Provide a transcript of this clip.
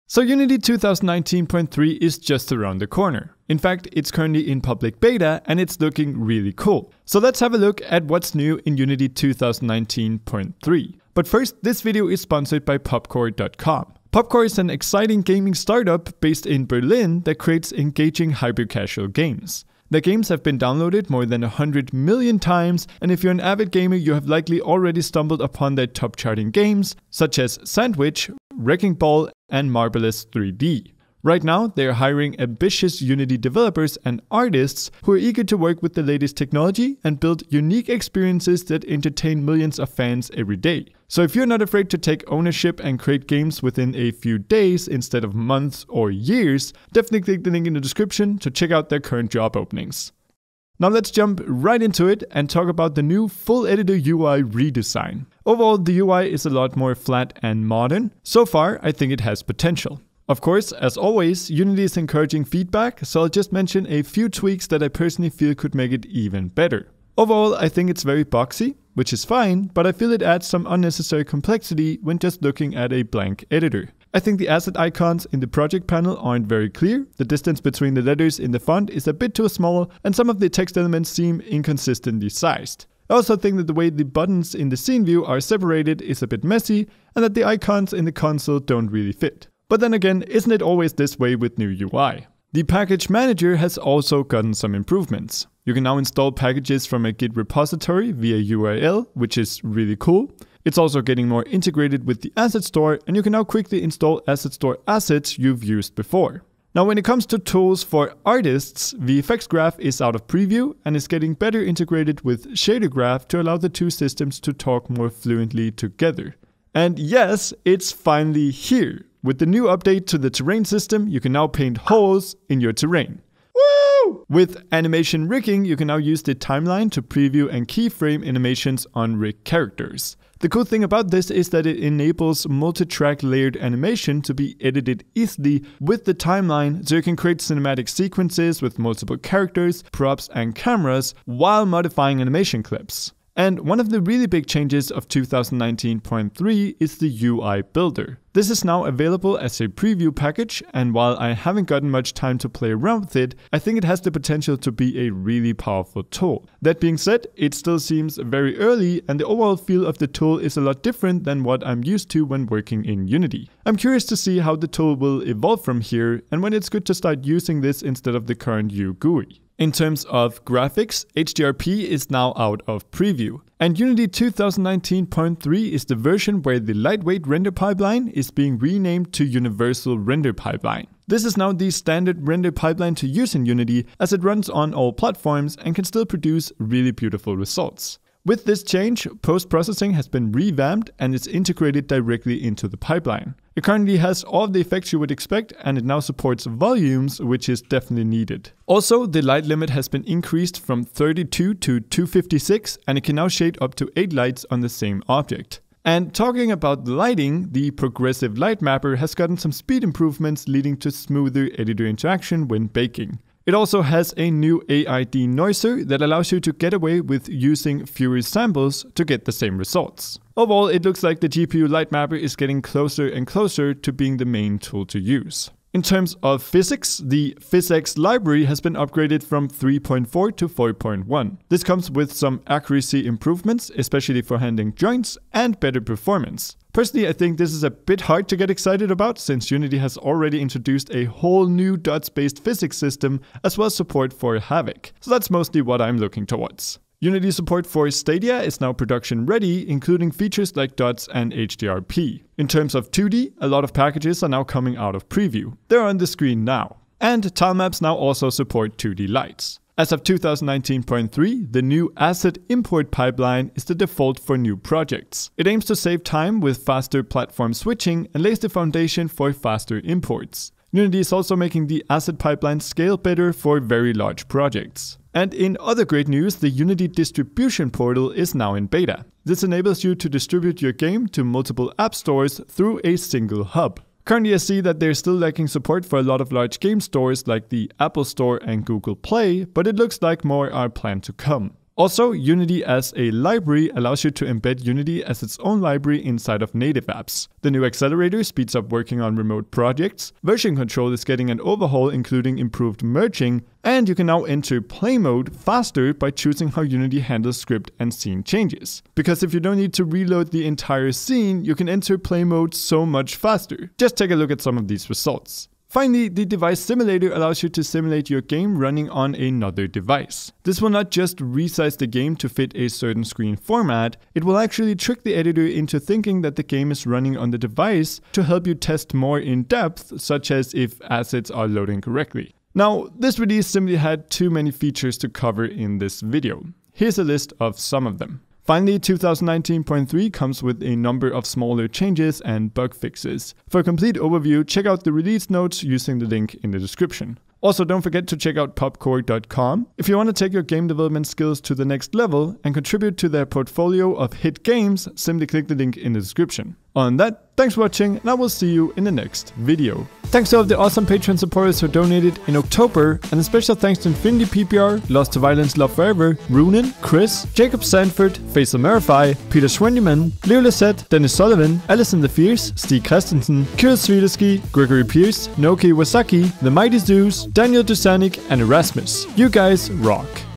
So Unity 2019.3 is just around the corner. In fact, it's currently in public beta and it's looking really cool. So let's have a look at what's new in Unity 2019.3. But first, this video is sponsored by Popcore.com. Popcore is an exciting gaming startup based in Berlin that creates engaging hyper-casual games. Their games have been downloaded more than 100 million times, and if you're an avid gamer, you have likely already stumbled upon their top-charting games, such as Sandwich, Wrecking Ball, and Marvelous 3D. Right now, they are hiring ambitious Unity developers and artists who are eager to work with the latest technology and build unique experiences that entertain millions of fans every day. So if you're not afraid to take ownership and create games within a few days instead of months or years, definitely click the link in the description to check out their current job openings. Now let's jump right into it and talk about the new full editor UI redesign. Overall, the UI is a lot more flat and modern. So far, I think it has potential. Of course, as always, Unity is encouraging feedback, so I'll just mention a few tweaks that I personally feel could make it even better. Overall, I think it's very boxy, which is fine, but I feel it adds some unnecessary complexity when just looking at a blank editor. I think the asset icons in the project panel aren't very clear, the distance between the letters in the font is a bit too small, and some of the text elements seem inconsistently sized. I also think that the way the buttons in the scene view are separated is a bit messy, and that the icons in the console don't really fit. But then again, isn't it always this way with new UI? The package manager has also gotten some improvements. You can now install packages from a Git repository via URL, which is really cool. It's also getting more integrated with the asset store, and you can now quickly install asset store assets you've used before. Now when it comes to tools for artists, VFX Graph is out of preview and is getting better integrated with Shader Graph to allow the two systems to talk more fluently together. And yes, it's finally here. With the new update to the terrain system, you can now paint holes in your terrain. Woo! With animation rigging, you can now use the timeline to preview and keyframe animations on rig characters. The cool thing about this is that it enables multi-track layered animation to be edited easily with the timeline, so you can create cinematic sequences with multiple characters, props, and cameras while modifying animation clips. And one of the really big changes of 2019.3 is the UI Builder. This is now available as a preview package, and while I haven't gotten much time to play around with it, I think it has the potential to be a really powerful tool. That being said, it still seems very early, and the overall feel of the tool is a lot different than what I'm used to when working in Unity. I'm curious to see how the tool will evolve from here, and when it's good to start using this instead of the current GUI. In terms of graphics, HDRP is now out of preview, and Unity 2019.3 is the version where the lightweight render pipeline is being renamed to Universal Render Pipeline. This is now the standard render pipeline to use in Unity, as it runs on all platforms and can still produce really beautiful results. With this change, post-processing has been revamped and is integrated directly into the pipeline. It currently has all of the effects you would expect, and it now supports volumes, which is definitely needed. Also, the light limit has been increased from 32 to 256, and it can now shade up to 8 lights on the same object. And talking about lighting, the progressive light mapper has gotten some speed improvements, leading to smoother editor interaction when baking. It also has a new AI denoiser that allows you to get away with using fewer samples to get the same results. Overall, it looks like the GPU light mapper is getting closer and closer to being the main tool to use. In terms of physics, the PhysX library has been upgraded from 3.4 to 4.1. This comes with some accuracy improvements, especially for handling joints, and better performance. Personally, I think this is a bit hard to get excited about, since Unity has already introduced a whole new dots-based physics system, as well as support for Havoc. So that's mostly what I'm looking towards. Unity support for Stadia is now production ready, including features like dots and HDRP. In terms of 2D, a lot of packages are now coming out of preview. They're on the screen now. And tilemaps now also support 2D lights. As of 2019.3, the new asset import pipeline is the default for new projects. It aims to save time with faster platform switching and lays the foundation for faster imports. Unity is also making the asset pipeline scale better for very large projects. And in other great news, the Unity distribution portal is now in beta. This enables you to distribute your game to multiple app stores through a single hub. Currently, I see that they're still lacking support for a lot of large game stores like the Apple Store and Google Play, but it looks like more are planned to come. Also, Unity as a library allows you to embed Unity as its own library inside of native apps. The new accelerator speeds up working on remote projects, version control is getting an overhaul including improved merging, and you can now enter play mode faster by choosing how Unity handles script and scene changes. Because if you don't need to reload the entire scene, you can enter play mode so much faster. Just take a look at some of these results. Finally, the device simulator allows you to simulate your game running on another device. This will not just resize the game to fit a certain screen format, it will actually trick the editor into thinking that the game is running on the device to help you test more in depth, such as if assets are loading correctly. Now, this release simply had too many features to cover in this video. Here's a list of some of them. Finally, 2019.3 comes with a number of smaller changes and bug fixes. For a complete overview, check out the release notes using the link in the description. Also, don't forget to check out popcore.com. If you want to take your game development skills to the next level and contribute to their portfolio of hit games, simply click the link in the description. On that, thanks for watching, and I will see you in the next video. Thanks to all of the awesome Patreon supporters who donated in October, and a special thanks to Infinity PPR, Lost to Violence Love Forever, Runen, Chris, Jacob Sanford, Faisal Marify, Peter Schwendeman, Leo Lisette, Dennis Sullivan, Alison the Fierce, Stig Christensen, Kirill Svidersky, Gregory Pierce, Noki Wasaki, The Mighty Zeus, Daniel Dusanik, and Erasmus. You guys rock!